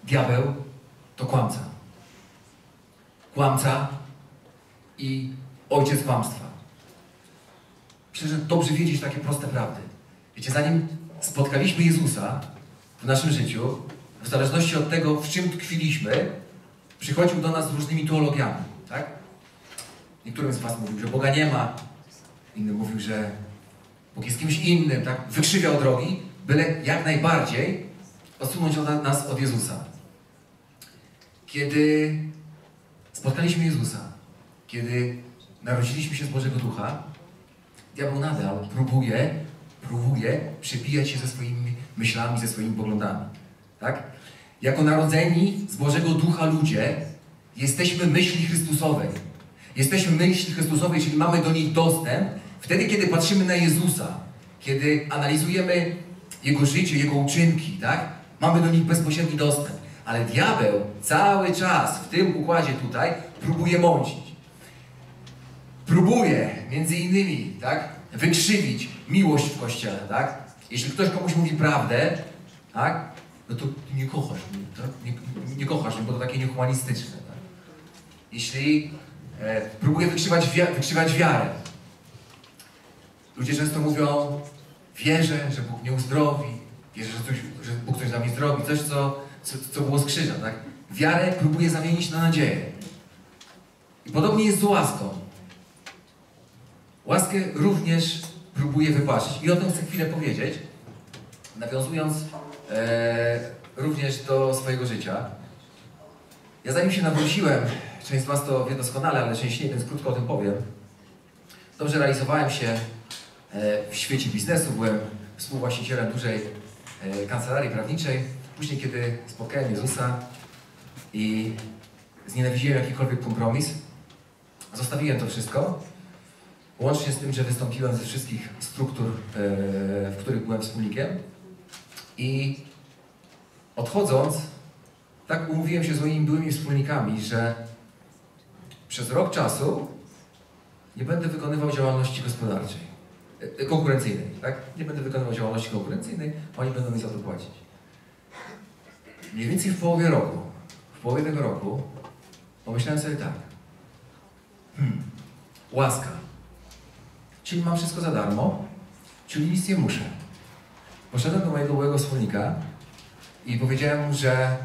Diabeł to kłamca. Kłamca i ojciec kłamstwa. Myślę, że dobrze wiedzieć takie proste prawdy. Wiecie, zanim spotkaliśmy Jezusa w naszym życiu, w zależności od tego, w czym tkwiliśmy, przychodził do nas z różnymi teologiami, tak? Niektórym z was mówił, że Boga nie ma, innym mówił, że Bóg jest kimś innym, tak? Wykrzywiał drogi, byle jak najbardziej odsunąć nas od Jezusa. Kiedy spotkaliśmy Jezusa, kiedy narodziliśmy się z Bożego Ducha, diabeł nadal próbuje przebijać się ze swoimi myślami, ze swoimi poglądami. Tak? Jako narodzeni z Bożego Ducha ludzie jesteśmy myśli Chrystusowej. Jesteśmy myśli Chrystusowej, czyli mamy do niej dostęp wtedy, kiedy patrzymy na Jezusa, kiedy analizujemy Jego życie, Jego uczynki, tak? Mamy do nich bezpośredni dostęp. Ale diabeł cały czas w tym układzie tutaj próbuje mącić. Próbuje między innymi, tak, wykrzywić miłość w Kościele, tak? Jeśli ktoś komuś mówi prawdę, tak, no to nie kochasz mnie, tak? Nie kochasz mnie, bo to takie niehumanistyczne, tak? Jeśli próbuje wykrzywać wiarę. Ludzie często mówią, wierzę, że Bóg mnie uzdrowi, wierzę, że Bóg coś dla mnie zrobi, coś, co było z krzyża, tak? Wiarę próbuje zamienić na nadzieję. I podobnie jest z łaską. Łaskę również próbuje wypłacić. I o tym chcę chwilę powiedzieć, nawiązując również do swojego życia. Ja zanim się nawróciłem, część z was to wie doskonale, ale część nie, więc krótko o tym powiem. Dobrze realizowałem się w świecie biznesu, byłem współwłaścicielem dużej kancelarii prawniczej. Później, kiedy spotkałem Jezusa i znienawidziłem jakikolwiek kompromis, zostawiłem to wszystko, łącznie z tym, że wystąpiłem ze wszystkich struktur, w których byłem wspólnikiem i odchodząc, tak umówiłem się z moimi byłymi wspólnikami, że przez rok czasu nie będę wykonywał działalności gospodarczej, konkurencyjnej, tak? Nie będę wykonywał działalności konkurencyjnej, oni będą mi za to płacić. Mniej więcej w połowie tego roku pomyślałem sobie tak, łaska, czyli mam wszystko za darmo, czyli nic nie muszę. Poszedłem do mojego byłego wspólnika i powiedziałem mu, że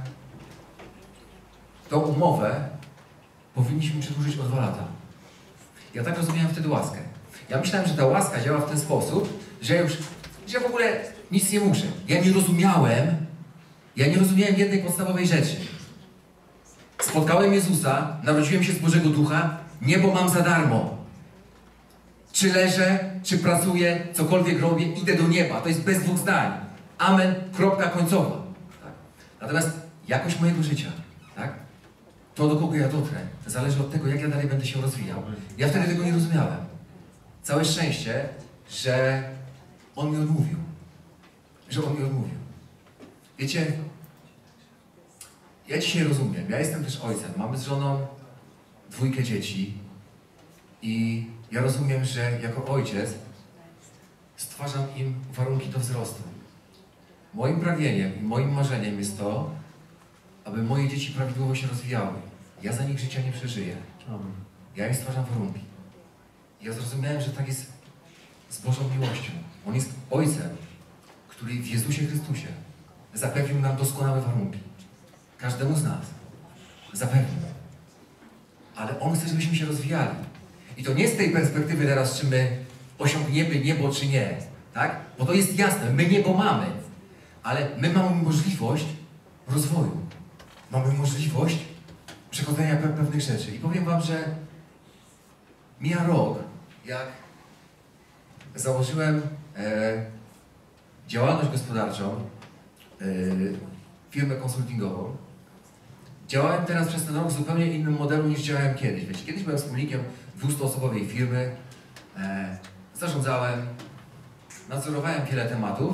tą umowę powinniśmy przedłużyć o 2 lata. Ja tak rozumiałem wtedy łaskę. Ja myślałem, że ta łaska działa w ten sposób, że w ogóle nic nie muszę. Ja nie rozumiałem jednej podstawowej rzeczy. Spotkałem Jezusa, narodziłem się z Bożego Ducha, niebo mam za darmo. Czy leżę, czy pracuję, cokolwiek robię, idę do nieba. To jest bez 2 zdań. Amen, kropka końcowa. Tak? Natomiast jakość mojego życia, tak? To, do kogo ja dotrę, zależy od tego, jak ja dalej będę się rozwijał. Ja wtedy tego nie rozumiałem. Całe szczęście, że On mi odmówił. Wiecie, ja dzisiaj rozumiem, ja jestem też ojcem, mamy z żoną 2 dzieci i ja rozumiem, że jako ojciec stwarzam im warunki do wzrostu. Moim pragnieniem i moim marzeniem jest to, aby moje dzieci prawidłowo się rozwijały. Ja za nich życia nie przeżyję. Ja im stwarzam warunki. Ja zrozumiałem, że tak jest z Bożą miłością. On jest Ojcem, który w Jezusie Chrystusie zapewnił nam doskonałe warunki. Każdemu z nas. Zapewnił. Ale On chce, żebyśmy się rozwijali. I to nie z tej perspektywy teraz, czy my osiągniemy niebo, czy nie. Tak? Bo to jest jasne. My niebo mamy. Ale my mamy możliwość rozwoju. Mamy możliwość przechodzenia pewnych rzeczy. I powiem wam, że mija rok, jak założyłem działalność gospodarczą, firmę konsultingową. Działałem teraz przez ten rok w zupełnie innym modelu niż działałem kiedyś. Wiecie, kiedyś byłem wspólnikiem 200-osobowej firmy, zarządzałem, nadzorowałem wiele tematów,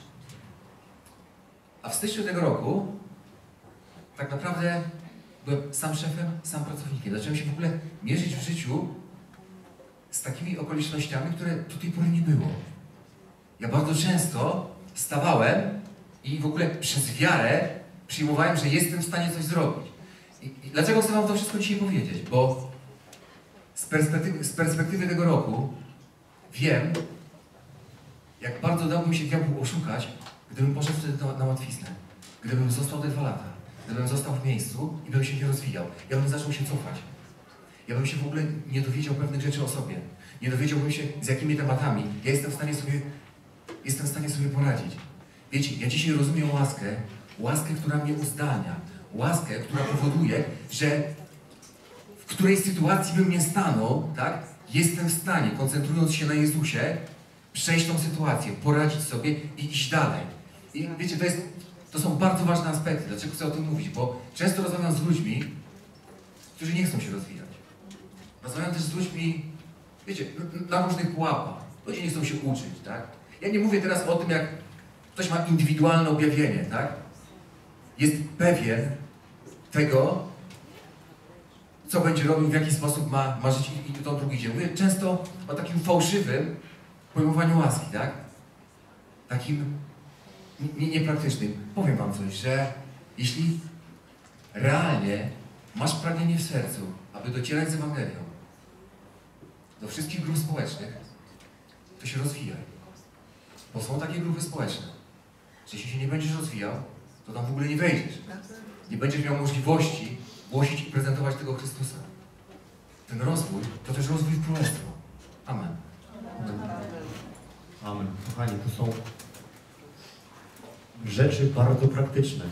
a w styczniu tego roku tak naprawdę byłem sam szefem, sam pracownikiem. Zacząłem się w ogóle mierzyć w życiu z takimi okolicznościami, które do tej pory nie było. Ja bardzo często stawałem i w ogóle przez wiarę Przyjmowałem, że jestem w stanie coś zrobić. I dlaczego chcę wam to wszystko dzisiaj powiedzieć? Bo z perspektywy tego roku wiem, jak bardzo dałby mi się diabłu oszukać, gdybym poszedł wtedy na łatwiznę. Gdybym został te 2 lata. Gdybym został w miejscu i bym się nie rozwijał. Ja bym zaczął się cofać. Ja bym się w ogóle nie dowiedział pewnych rzeczy o sobie. Nie dowiedziałbym się, z jakimi tematami ja jestem w stanie sobie poradzić. Wiecie, ja dzisiaj rozumiem łaskę, która mnie uzdalnia. Łaskę, która powoduje, że w której sytuacji bym nie stanął, tak, jestem w stanie, koncentrując się na Jezusie, przejść tą sytuację, poradzić sobie i iść dalej. I wiecie, to są bardzo ważne aspekty. Dlaczego chcę o tym mówić? Bo często rozmawiam z ludźmi, którzy nie chcą się rozwijać. Rozmawiam też z ludźmi, wiecie, na różnych pułapach. Ludzie nie chcą się uczyć, tak? Ja nie mówię teraz o tym, jak ktoś ma indywidualne objawienie, tak? Jest pewien tego, co będzie robił, w jaki sposób ma żyć i to drugi dzień. Mówię często o takim fałszywym pojmowaniu łaski, tak? Takim niepraktycznym. Powiem wam coś, że jeśli realnie masz pragnienie w sercu, aby docierać z Ewangelią do wszystkich grup społecznych, to się rozwijaj. Bo są takie grupy społeczne, że jeśli się nie będziesz rozwijał, to tam w ogóle nie wejdziesz. Nie będziesz miał możliwości głosić i prezentować tego Chrystusa. Ten rozwój to też rozwój w królestwo. Amen. Amen. Kochani, to są rzeczy bardzo praktyczne.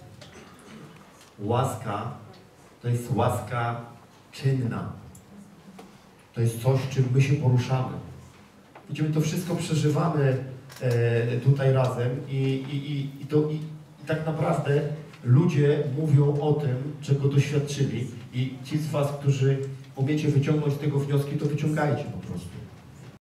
Łaska to jest łaska czynna. To jest coś, czym my się poruszamy. Wiecie, my to wszystko przeżywamy tutaj razem i tak naprawdę ludzie mówią o tym, czego doświadczyli i ci z was, którzy umiecie wyciągnąć z tego wnioski, to wyciągajcie po prostu.